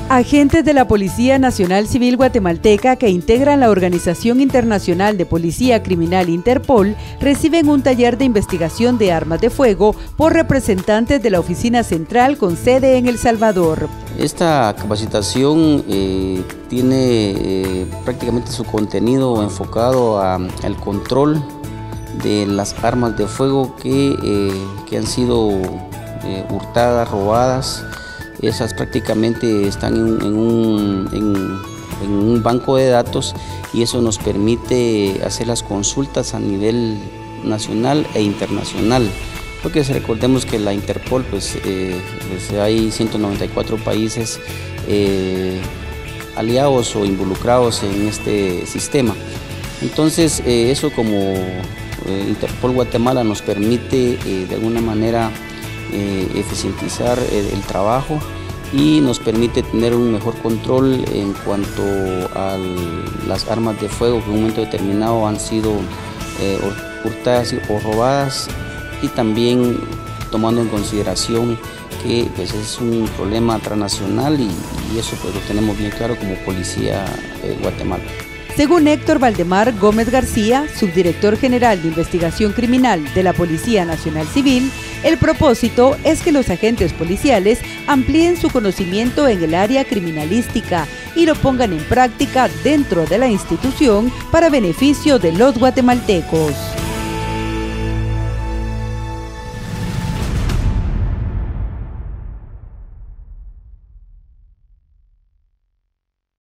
Agentes de la Policía Nacional Civil Guatemalteca que integran la Organización Internacional de Policía Criminal Interpol reciben un taller de investigación de armas de fuego por representantes de la Oficina Central con sede en El Salvador. Esta capacitación tiene prácticamente su contenido enfocado al control de las armas de fuego que han sido hurtadas, robadas. Esas prácticamente están en un banco de datos y eso nos permite hacer las consultas a nivel nacional e internacional. Porque recordemos que la Interpol, hay 194 países aliados o involucrados en este sistema. Entonces eso como Interpol Guatemala nos permite de alguna manera eficientizar el trabajo y nos permite tener un mejor control en cuanto a las armas de fuego que en un momento determinado han sido hurtadas o robadas, y también tomando en consideración que es un problema transnacional y eso lo tenemos bien claro como Policía Guatemala. Según Héctor Valdemar Gómez García, subdirector general de Investigación Criminal de la Policía Nacional Civil, el propósito es que los agentes policiales amplíen su conocimiento en el área criminalística y lo pongan en práctica dentro de la institución para beneficio de los guatemaltecos.